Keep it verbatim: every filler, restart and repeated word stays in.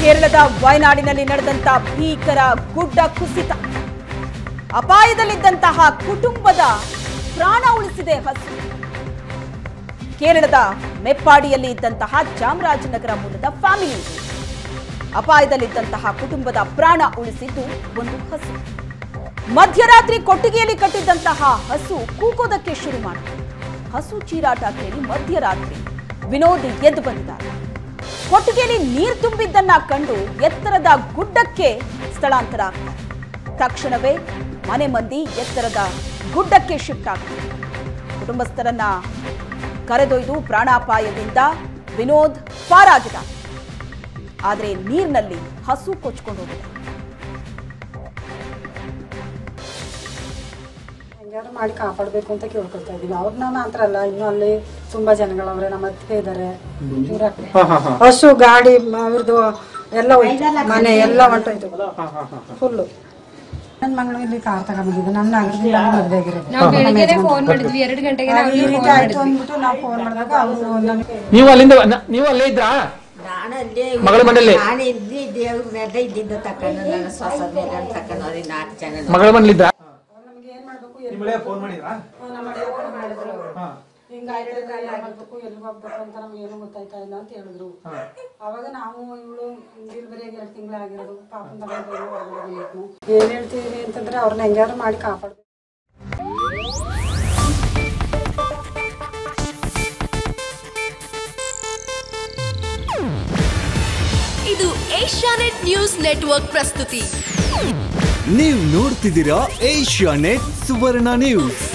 ಕೇರಳದ ವಯನಾಡಿನಲ್ಲಿ ನಡೆದಂತ ಭೀಕರ ಗುಡ್ಡ ಕುಸಿತ ಅಪಾಯದಲ್ಲಿದ್ದಂತಹ ಕುಟುಂಬದ ಪ್ರಾಣ ಉಳಿಸಿದೆ ಹಸು. ಕೇರಳದ ಮೆಪ್ಪಾಡಿಯಲ್ಲಿ ಇದ್ದಂತಹ ಚಾಮರಾಜನಗರ ಮೂಲದ ಫ್ಯಾಮಿಲಿ ಅಪಾಯದಲ್ಲಿದ್ದಂತಹ ಕುಟುಂಬದ ಪ್ರಾಣ ಉಳಿಸಿದ್ದು ಒಂದು ಹಸು. ಮಧ್ಯರಾತ್ರಿ ಕೊಟ್ಟಿಗೆಯಲ್ಲಿ ಕಟ್ಟಿದ್ದಂತಹ ಹಸು ಕೂಗೋದಕ್ಕೆ ಶುರು ಮಾಡಿತು. ಹಸು ಚೀರಾಟ ಕೇಳಿ ಮಧ್ಯರಾತ್ರಿ ವಿನೋದ್ ಎದ್ದು ಬಂದಿದ್ದಾರೆ. ಕೊಟ್ಟಿಗೆಯಲ್ಲಿ ನೀರು ತುಂಬಿದ್ದನ್ನ ಕಂಡು ಎತ್ತರದ ಗುಡ್ಡಕ್ಕೆ ಸ್ಥಳಾಂತರ ಆಗ್ತಾರೆ. ತಕ್ಷಣವೇ ಮನೆ ಮಂದಿ ಎತ್ತರದ ಗುಡ್ಡಕ್ಕೆ ಶಿಫ್ಟ್ ಆಗ್ತಾರೆ. ಕುಟುಂಬಸ್ಥರನ್ನ ಕರೆದೊಯ್ದು ಪ್ರಾಣಾಪಾಯದಿಂದ ವಿನೋದ್ ಪಾರಾಗಿದ್ದಾರೆ. ಆದರೆ ನೀರಿನಲ್ಲಿ ಹಸು ಕೊಚ್ಕೊಂಡು ಹೋಗಿದೆ. ಹೆಂಗಾರು ಮಾಡಿ ಕಾಪಾಡಬೇಕು ಅಂತ ಕೇಳ್ಕೊಳ್ತಾ ಇದೀವಿ. ಅವ್ರನ್ನ ಮಾತ್ರ ಅಲ್ಲ, ಇನ್ನು ಅಲ್ಲಿ ತುಂಬಾ ಜನಗಳವ್ರೆ, ನಮ್ಮ ಅತ್ತಿಗೆ ಇದಾರೆ. ಹಸು ಗಾಡಿ ಅವ್ರದ್ದು ಎಲ್ಲ ಮನೆ ಎಲ್ಲ ಹೊಂಟೋಯ್ತು ಫುಲ್ಲು. ನನ್ನ ಮಗಳು ಇಲ್ಲಿ ಕಾರ್ ತಗೊಂಡ್ಬಂದಿದ್ದು ನನ್ನ ನಗರದಿಂದ ಮದುವೆ ಆಗಿರೋದು. ಈ ರೀತಿ ಆಯ್ತು ಅಂದ್ಬಿಟ್ಟು ನಾವು ಫೋನ್ ಮಾಡಿದಾಗ ಅವರು ನೀವು ಅಲ್ಲಿಂದ ನೀವು ಅಲ್ಲೇ ಇದ್ರಾ? ಮಗಳ ಮನೆಯಲ್ಲಿ ಮಗಳ ಮನೇಲಿದ್ದ ಹಿಂಗಾಯ್ತು ಎಲ್ಲಿ ಹೋಗ್ಬೇಕು ಅಂತ ನಮ್ಗೆ ಏನು ಗೊತ್ತಾಯ್ತಾ ಇಲ್ಲ ಅಂತ ಹೇಳಿದ್ರು. ಅವಾಗ ನಾವು ಇವಳು ಡಿಲ್ವರಿಯಾಗಿ ಎರಡು ತಿಂಗಳಾಗಿರೋದು ಪಾಪನ್ ತಗೊಂಡು ಏನ್ ಹೇಳ್ತೀವಿ ಅಂತಂದ್ರೆ ಅವ್ರನ್ನ ಹೆಂಗಾರು ಮಾಡಿ ಕಾಪಾಡ್ಬೇಕು. ಇದು ಏಷ್ಯಾನೆಟ್ ನ್ಯೂಸ್ ನೆಟ್ವರ್ಕ್ ಪ್ರಸ್ತುತಿ. ನೀವು ನೋಡ್ತಿದ್ದೀರಾ ಏಷ್ಯಾನೆಟ್ ಸುವರ್ಣ ನ್ಯೂಸ್.